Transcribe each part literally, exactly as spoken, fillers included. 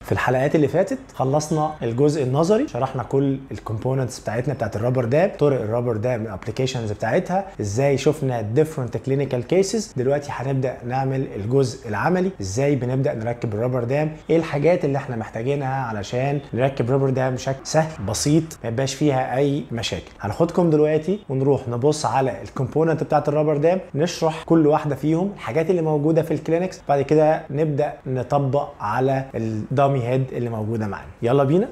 في الحلقات اللي فاتت خلصنا الجزء النظري، شرحنا كل الكومبوننتس بتاعتنا بتاعت الرابر دام، طرق الرابر دام، الابلكيشنز بتاعتها، ازاي شفنا ديفرنت كلينيكال كيسز. دلوقتي هنبدا نعمل الجزء العملي، ازاي بنبدا نركب الرابر دام، ايه الحاجات اللي احنا محتاجينها علشان نركب رابر دام بشكل سهل بسيط ما يبقاش فيها اي مشاكل. هناخدكم دلوقتي ونروح نبص على الكومبوننت بتاعت الرابر دام، نشرح كل واحده فيهم، الحاجات اللي موجوده في الكلينكس، بعد كده نبدا نطبق على الدامي هيد اللي موجوده معانا. يلا بينا.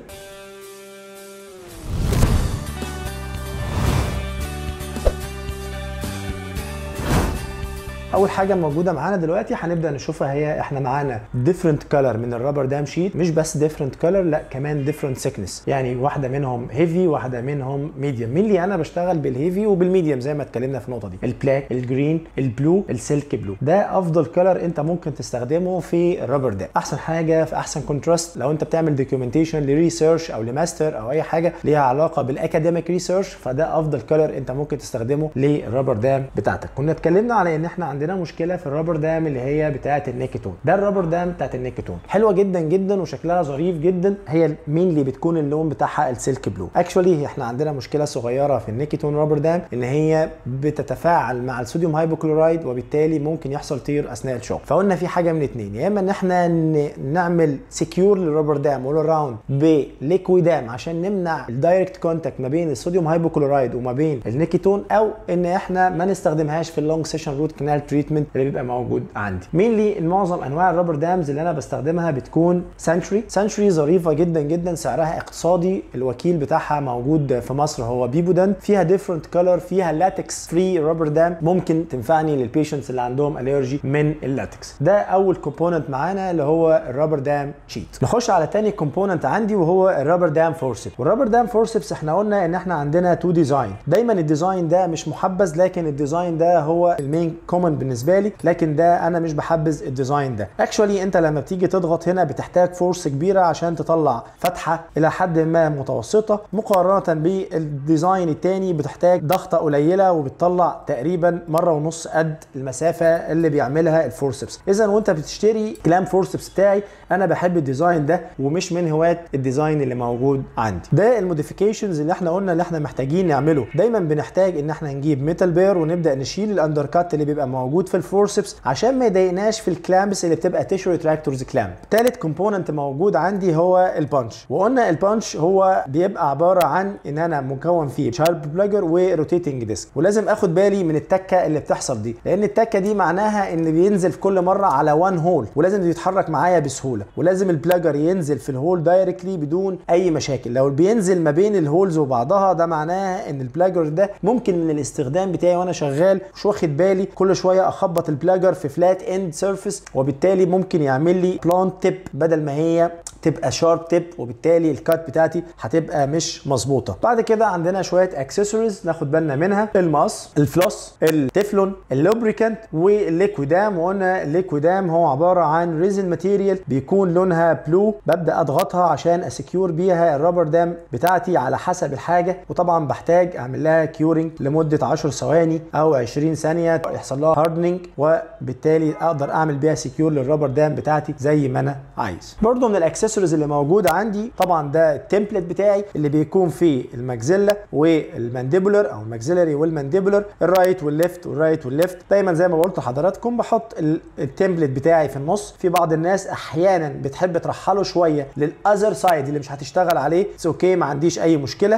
اول حاجه موجوده معانا دلوقتي هنبدا نشوفها، هي احنا معانا ديفرنت كلر من الرابر دام شيت، مش بس ديفرنت كلر، لا كمان ديفرنت سيكنس، يعني واحده منهم هيفي واحده منهم ميديوم. مين اللي انا بشتغل بالهيفي وبالميديوم زي ما اتكلمنا في النقطه دي، البلاك، الجرين، البلو، السلك بلو. ده افضل كلر انت ممكن تستخدمه في الرابر دام، احسن حاجه في احسن كونتراست لو انت بتعمل دوكيومنتيشن لريسيرش او لماستر او اي حاجه ليها علاقه بالاكاديميك ريسيرش، فده افضل كلر انت ممكن تستخدمه للرابر دام بتاعتك. كنا اتكلمنا على ان احنا عندنا مشكله في الرابر دام اللي هي بتاعه النيكتون. ده الرابر دام بتاعه النيكتون حلوه جدا جدا وشكلها ظريف جدا، هي مين اللي بتكون اللون بتاعها السلك بلو. اكشولي احنا عندنا مشكله صغيره في النيكتون رابر دام ان هي بتتفاعل مع الصوديوم هايبوكلورايد، وبالتالي ممكن يحصل تير اثناء الشغل. فقلنا في حاجه من اتنين، يا اما ان احنا نعمل سكيور للرابر دام اول راوند بليكويدام عشان نمنع الدايركت كونتاكت ما بين الصوديوم هايبوكلورايد وما بين النيكتون، او ان احنا ما نستخدمهاش في اللونج سيشن روت كانال تريتمنت اللي بيبقى موجود عندي. مين لي معظم انواع الرابر دامز اللي انا بستخدمها بتكون سنتري. سنتري ظريفه جدا جدا، سعرها اقتصادي، الوكيل بتاعها موجود في مصر هو بيبودنت، فيها ديفرنت كلر، فيها لاتكس فري رابر دام، ممكن تنفعني للبيشنتس اللي عندهم الرجي من اللاتكس. ده اول كومبوننت معانا اللي هو الرابر دام شيت. نخش على تاني كومبوننت عندي وهو الرابر دام فورسيب. والرابر دام فورسيبس احنا قلنا ان احنا عندنا تو ديزاين، دايما الديزاين ده مش محبذ، لكن الديزاين ده هو المين كومن بالنسبه لي، لكن ده انا مش بحبذ الديزاين ده. اكشولي انت لما بتيجي تضغط هنا بتحتاج فورس كبيره عشان تطلع فتحه الى حد ما متوسطه، مقارنه بالديزاين الثاني بتحتاج ضغطه قليله وبتطلع تقريبا مره ونص قد المسافه اللي بيعملها الفورسبس. اذا وانت بتشتري كلام فورسبس بتاعي انا بحب الديزاين ده ومش من هواة الديزاين اللي موجود عندي. ده الموديفيكيشنز اللي احنا قلنا اللي احنا محتاجين نعمله. دايما بنحتاج ان احنا نجيب ميتال بير ونبدا نشيل الاندر كات اللي بيبقى موجود في الفورسبس عشان ما يضايقناش في الكلامبس اللي بتبقى تيشو ريتراكتورز كلامب. ثالث كومبوننت موجود عندي هو البانش، وقلنا البانش هو بيبقى عباره عن ان انا مكون فيه شارب بلاجر وروتيتنج ديسك، ولازم اخد بالي من التكه اللي بتحصل دي، لان التكه دي معناها ان بينزل في كل مره على وان هول، ولازم يتحرك معايا بسهوله، ولازم البلاجر ينزل في الهول دايركتلي بدون اي مشاكل. لو بينزل ما بين الهولز وبعضها ده معناها ان البلاجر ده ممكن من الاستخدام بتاعي وانا شغال مش واخد بالي كل شويه اخبط البلاجر في فلات اند سيرفيس، وبالتالي ممكن يعمل لي بلانت تيب بدل ما هي تبقى شارب تيب، وبالتالي الكات بتاعتي هتبقى مش مظبوطه. بعد كده عندنا شويه اكسسوارز ناخد بالنا منها، الماس، الفلوس، التeflon، اللوبريكانت، والليكويدام. وقلنا الليكويدام هو عباره عن ريزن ماتيريال بيكون لونها بلو، ببدا اضغطها عشان اسكيور بيها الرابر دام بتاعتي على حسب الحاجه، وطبعا بحتاج اعمل لها كيورنج لمده عشر ثواني او عشرين ثانيه يحصل لها هاردنينج، وبالتالي اقدر اعمل بيها سكيور للرابر دام بتاعتي زي ما انا عايز. برضو من الاكسسوارز اللي موجوده عندي طبعا ده التمبلت بتاعي اللي بيكون فيه الماكسيلا والمانديبولر او الماكسيلري والمانديبولر، الرايت والليفت والرايت والليفت. دايما زي ما قلت لحضراتكم بحط التمبلت بتاعي في النص. في بعض الناس احيانا بتحب ترحله شويه للاذر سايد اللي مش هتشتغل عليه، اتس اوكي ما عنديش اي مشكله.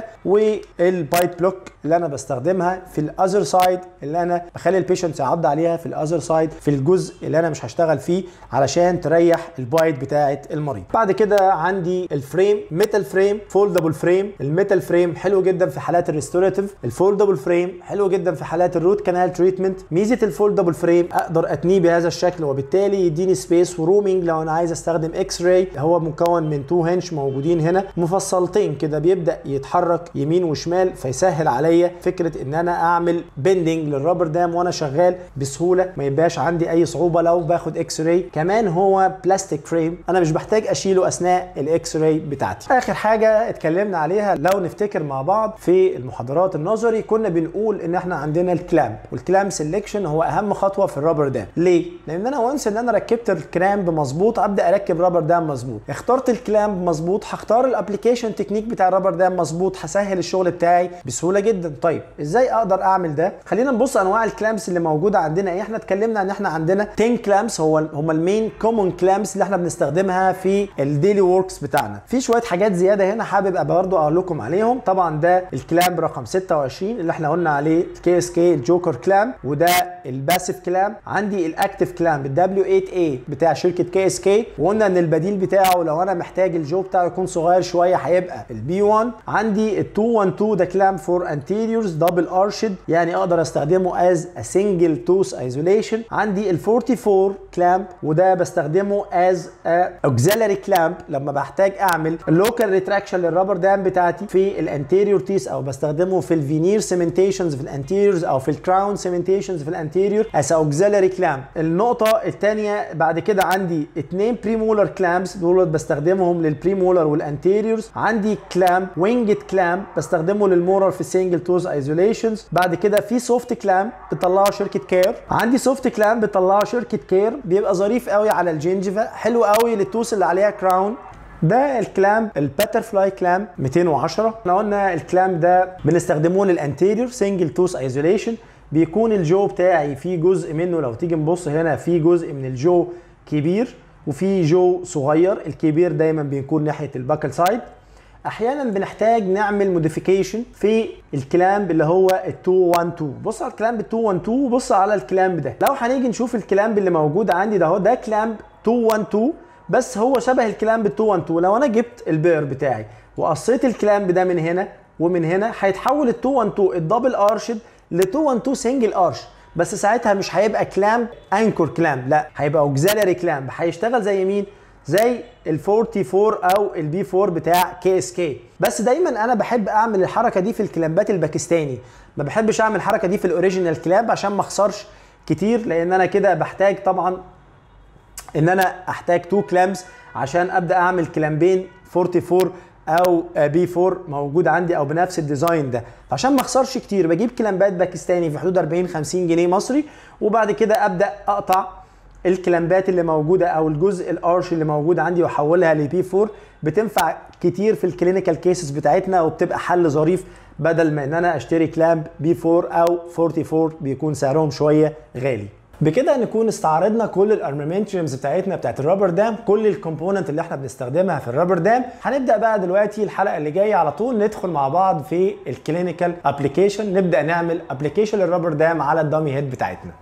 والبايت بلوك اللي انا بستخدمها في الاذر سايد، اللي انا بخلي البيشنت يعض عليها في الاذر سايد في الجزء اللي انا مش هشتغل فيه علشان تريح البايت بتاعه المريض. بعد كده عندي الفريم، ميتال فريم، فولدبل فريم. الميتال فريم حلو جدا في حالات الريستوراتيف، الفولدبل فريم حلو جدا في حالات الروت كانال تريتمنت. ميزه الفولدبل فريم اقدر اتنيه بهذا الشكل، وبالتالي يديني سبيس ورومينج لو انا عايز استخدم اكس راي. هو مكون من تو هنش موجودين هنا مفصلتين كده، بيبدا يتحرك يمين وشمال، فيسهل عليا فكره ان انا اعمل بندنج للرابر دام وانا شغال بسهوله، ما يبقاش عندي اي صعوبه لو باخد اكس راي. كمان هو بلاستيك فريم، انا مش بحتاج اشيله اثناء الاكس راي بتاعتي. اخر حاجه اتكلمنا عليها لو نفتكر مع بعض في المحاضرات النظري، كنا بنقول ان احنا عندنا الكلام، والكلام سيلكشن هو اهم خطوه في الرابر دام. ليه؟ لان انا وانس ان انا ركبت الكلام مظبوط ابدا اركب رابر دام مظبوط. اخترت الكلام مظبوط، هختار الابلكيشن تكنيك بتاع الرابر دام مظبوط، هسهل الشغل بتاعي بسهوله جدا. طيب ازاي اقدر اعمل ده؟ خلينا نبص انواع الكلامس اللي موجوده عندنا ايه. احنا اتكلمنا ان احنا عندنا عشرة كلامس، هو هم المين كومون كلامس اللي احنا بنستخدمها في الديلي وركس بتاعنا. في شويه حاجات زياده هنا حابب ابقى برضه اقول لكم عليهم. طبعا ده الكلام رقم ستة وعشرين اللي احنا قلنا عليه الكي اس كي الجوكر كلام، وده الباسيف كلام. عندي الاكتيف كلام الدبليو ثمانية اي بتاع شركه كي اس كي، وقلنا ان البديل بتاعه لو انا محتاج الجو بتاعه يكون صغير شويه هيبقى البي واحد. عندي ال مئتين واتناشر ده كلام فور انتيريورز دبل ارشد، يعني اقدر استخدمه از ا سنجل توث ايزوليشن. عندي ال أربعة وأربعين كلامب، وده بستخدمه از ا اوكسيلري كلامب لما بحتاج اعمل اللوكال ريتراكشن للرابر دام بتاعتي في الانتيريور تيس، او بستخدمه في الفينير سيمنتيشنز في الانتيريورز، او في الكراون سيمنتيشنز في الانتيريور از اوكسيلري كلامب. النقطه الثانيه بعد كده عندي اثنين بريمولر كلامبس، دول بستخدمهم للبريمولر والانتيريورز. عندي كلامب وينجد كلامب بستخدمه للمولر في السنجل توز ايزوليشنز. بعد كده في سوفت كلامب بتطلعه شركه كير، عندي سوفت كلامب بتطلعه شركه كير، بيبقى ظريف قوي على الجنجفه، حلو قوي للتوس اللي عليها كراون. ده الكلام الباترفلاي كلام مئتين وعشرة. احنا قلنا الكلام ده بنستخدمه للانتيريور سنجل توس ايزوليشن، بيكون الجو بتاعي فيه جزء منه، لو تيجي نبص هنا في جزء من الجو كبير وفي جو صغير، الكبير دايما بيكون ناحيه الباكل سايد. احيانا بنحتاج نعمل موديفيكيشن في الكلامب اللي هو ال مئتين واتناشر. بص على الكلامب مئتين واتناشر وبص على الكلامب ده. لو هنيجي نشوف الكلامب اللي موجود عندي ده، هو ده كلامب مئتين واتناشر، بس هو شبه الكلامب مئتين واتناشر. لو انا جبت البير بتاعي وقصيت الكلامب ده من هنا ومن هنا، هيتحول ال مئتين واتناشر الدبل ارشد ل مئتين واتناشر سنجل ارش، بس ساعتها مش هيبقى كلامب انكور كلامب، لا هيبقى اوكسيلري كلامب. هيشتغل زي مين؟ زي ال أربعة وأربعين او البي أربعة بتاع كي اس كي. بس دايما انا بحب اعمل الحركه دي في الكلامبات الباكستاني، ما بحبش اعمل الحركه دي في الاوريجينال كلامب عشان ما اخسرش كتير، لان انا كده بحتاج طبعا ان انا احتاج تو كلامبس عشان ابدا اعمل كلامبين أربعة وأربعين او بي أربعة موجود عندي او بنفس الديزاين ده. عشان ما اخسرش كتير بجيب كلامبات باكستاني في حدود أربعين خمسين جنيه مصري، وبعد كده ابدا اقطع الكلامبات اللي موجوده او الجزء الارش اللي موجود عندي واحولها لبي أربعة. بتنفع كتير في الكلينيكال كيسز بتاعتنا، وبتبقى حل ظريف بدل ما ان انا اشتري كلامب بي أربعة او أربعة وأربعين بيكون سعرهم شويه غالي. بكده نكون استعرضنا كل الارمامنتريمز بتاعتنا بتاعت الرابر دام، كل الكومبوننت اللي احنا بنستخدمها في الرابر دام. هنبدا بقى دلوقتي الحلقه اللي جايه على طول ندخل مع بعض في الكلينيكال ابلكيشن، نبدا نعمل ابلكيشن للرابر دام على الدامي هيد بتاعتنا.